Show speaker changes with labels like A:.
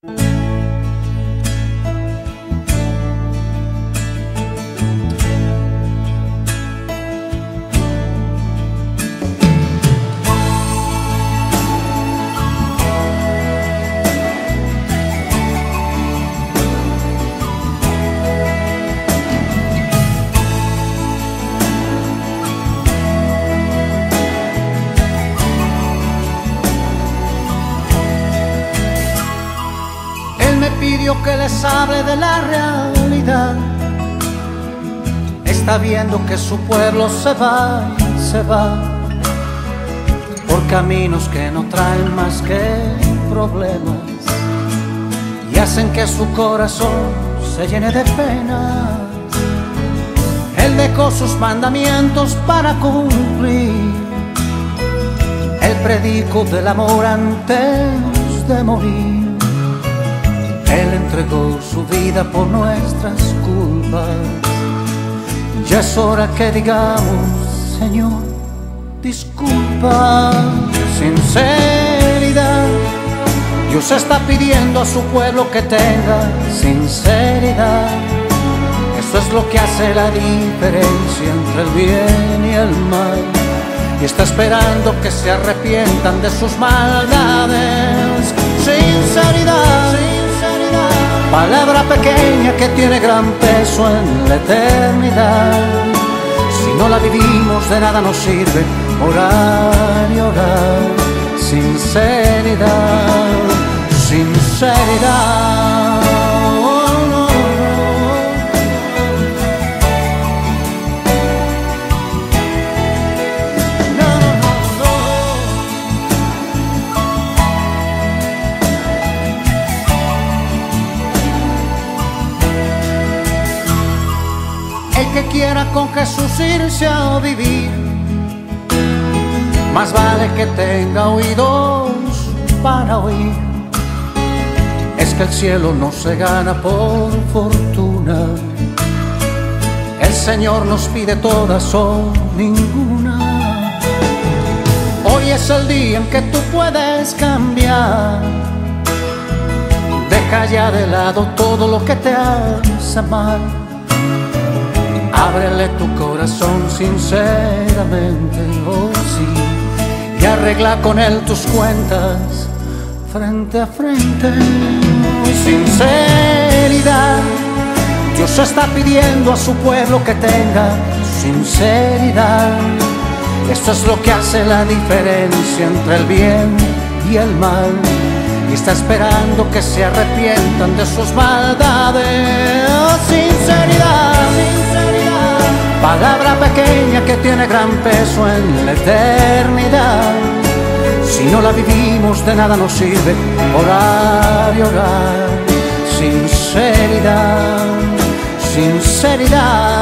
A: Pidió que les hable de la realidad. Está viendo que su pueblo se va por caminos que no traen más que problemas y hacen que su corazón se llene de penas. Él dejó sus mandamientos para cumplir. Él predicó del amor antes de morir. Él entregó su vida por nuestras culpas. Ya es hora que digamos, Señor, disculpa. Sinceridad, Dios está pidiendo a su pueblo que tenga sinceridad. Eso es lo que hace la diferencia entre el bien y el mal. Y está esperando que se arrepientan de sus maldades. Sinceridad, palabra pequeña que tiene gran peso en la eternidad. Si no la vivimos, de nada nos sirve orar y orar. Sinceridad, sinceridad. Oh, no, el que quiera con Jesús irse a vivir, más vale que tenga oídos para oír. Es que el cielo no se gana por fortuna. El Señor nos pide todas o ninguna. Hoy es el día en que tú puedes cambiar. Deja ya de lado todo lo que te hace mal. Ábrele tu corazón sinceramente, oh sí, y arregla con Él tus cuentas frente a frente. Sinceridad, Dios está pidiendo a su pueblo que tenga sinceridad. Esto es lo que hace la diferencia entre el bien y el mal. Y está esperando que se arrepientan de sus maldades. Sinceridad, palabra pequeña que tiene gran peso en la eternidad. Si no la vivimos, de nada nos sirve orar y orar. Sinceridad, sinceridad.